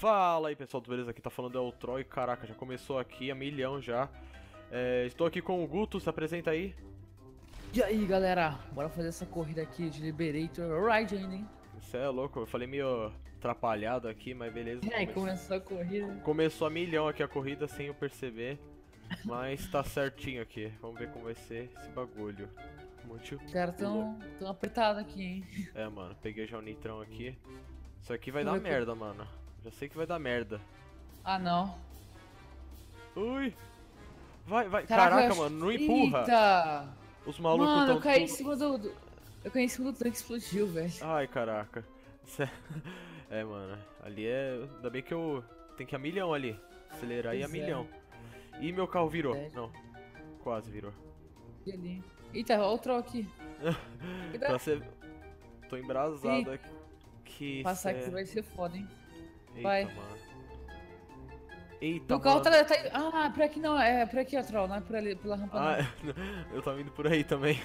Fala aí pessoal, beleza? Aqui tá falando é o Troy, caraca, já começou aqui a milhão já. Estou aqui com o Guto, se apresenta aí. E aí galera, bora fazer essa corrida aqui de Liberator Ride ainda, hein? Você é louco, eu falei meio atrapalhado aqui, mas beleza. Começou a corrida. Começou a milhão aqui a corrida sem eu perceber, mas tá certinho aqui. Vamos ver como vai ser esse bagulho. Muito Os caras tão apertados aqui, hein? É, mano, peguei já o nitrão aqui. Isso aqui vai dar merda, mano. Já sei que vai dar merda. Ah, não. Ui! Vai. Caraca, mano, não empurra. Eita! Os malucos mano, tão eu caí em cima Eu caí em cima do tanque e explodiu, velho. Ai, caraca. É, mano, ali é... Ainda bem que eu tenho que ir a milhão ali. Acelerar e ir a milhão. Ih, meu carro virou. Não, quase virou. E ali? Eita, olha o troll aqui. Pra ser... Tô embrasado aqui. Passar aqui vai ser foda, hein? Eita, vai. Mano. Eita, o carro mano. tá... Ah, por aqui não, é por aqui, ó, troll, não é por ali, pela rampa não. Eu tava indo por aí também.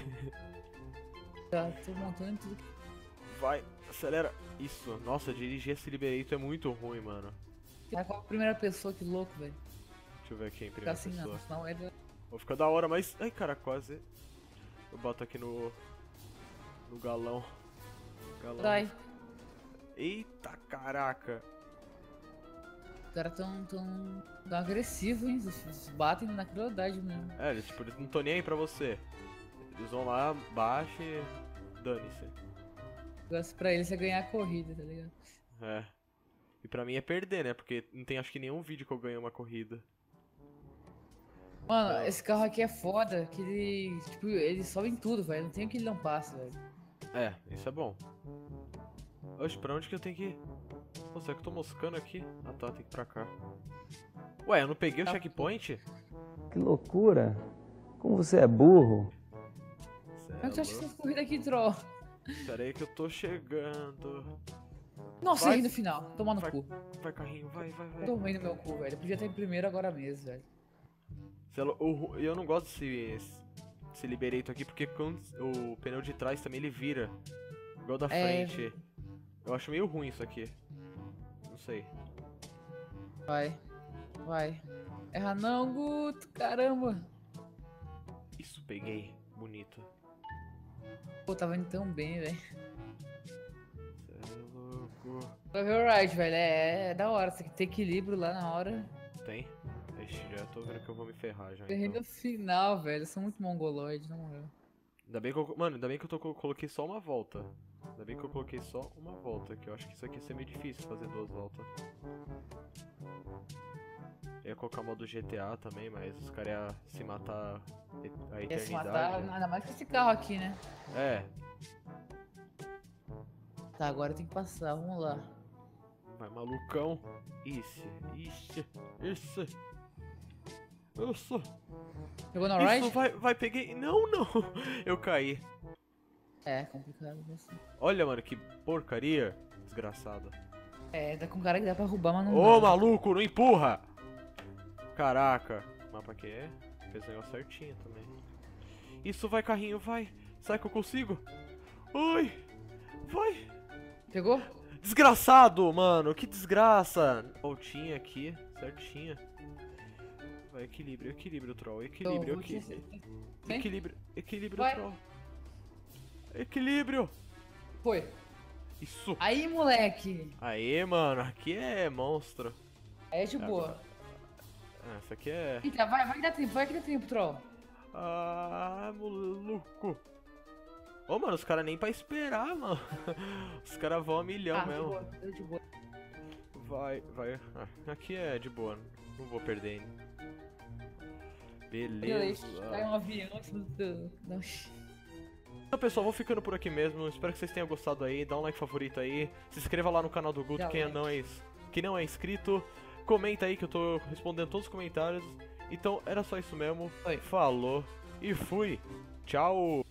Tá, tô montando tudo. Vai, acelera. Isso, nossa, dirigir esse Liberator é muito ruim, mano. Tá com a primeira pessoa, que louco, velho. Deixa eu ver aqui em primeira assim, pessoa. Não é... Vou ficar da hora, mas... Ai, cara, quase. Eu boto aqui no galão. Vai. Eita, caraca. Os caras tão agressivos, hein? Eles batem na crueldade mesmo. É, eles não tão nem aí pra você. Eles vão lá, baixa e dane-se. O negócio pra eles é ganhar a corrida, tá ligado? É. E pra mim é perder, né? Porque não tem acho que nenhum vídeo que eu ganhei uma corrida. Mano, esse carro aqui é foda, que ele, tipo, ele sobe em tudo, velho. Não tem o que ele não passa, velho. É, isso é bom. Oxe, pra onde que eu tenho que ir? Pô, será que eu tô moscando aqui? Ah tá, tem que ir pra cá. Ué, eu não peguei o checkpoint? Que loucura! Como você é burro! Como é que tu acha que essa corrida aqui, troll? Pera aí que eu tô chegando. Nossa, errei no final. Toma no cu. Vai, carrinho, vai. Tomei no meu cu, velho. Eu podia estar em primeiro agora mesmo, velho. Eu não gosto desse Liberator aqui porque quando o pneu de trás também ele vira. Igual da frente. Eu acho meio ruim isso aqui. Não sei. Vai. Erra não, Guto. Caramba. Isso, peguei. Bonito. Pô, tava indo tão bem, velho. Cê é louco. Pra ver o ride, velho. É da hora. Você tem que ter equilíbrio lá na hora. Tem? Ixi, já tô vendo que eu vou me ferrar já. Errei Então. no final, velho. Eu sou muito mongoloide, na moral. Ainda bem que eu, mano, ainda bem que coloquei só uma volta. Ainda bem que eu coloquei só uma volta, que eu acho que isso aqui ia ser meio difícil fazer duas voltas. Eu ia colocar o modo GTA também, mas os caras iam se matar a eternidade. Ia se matar, ainda mais com esse carro aqui, né? É. Tá, agora tem que passar, vamos lá. Vai, malucão. Isso. Pegou no ride? Isso, vai, peguei. Não. Eu caí. É, complicado assim. Olha, mano, que porcaria. Desgraçada. É, tá com cara que dá pra roubar, mas não Ô, dá. maluco, não empurra! Caraca. Mapa aqui é? Fez o negócio certinho também. Isso, vai, carrinho, vai. Será que eu consigo? Oi! Vai! Pegou? Desgraçado, mano. Que desgraça. Voltinha aqui, certinha. Vai, equilíbrio, troll. Equilíbrio. Vai. Troll. Equilíbrio. Foi. Isso. Aí, moleque. Aê, mano. Aqui é monstro. É de boa. Essa aqui é... Eita, vai que dá tempo, troll. Ah, maluco. Ô, mano, os caras nem pra esperar, mano. Os caras vão a milhão mesmo. De boa. Vai. Aqui é de boa. Não vou perder ainda. Beleza. Cai um avião. Então, pessoal, vou ficando por aqui mesmo. Espero que vocês tenham gostado aí. Dá um like favorito aí. Se inscreva lá no canal do Guto, quem não é inscrito. Comenta aí que eu tô respondendo todos os comentários. Então, era só isso mesmo. Falou e fui. Tchau.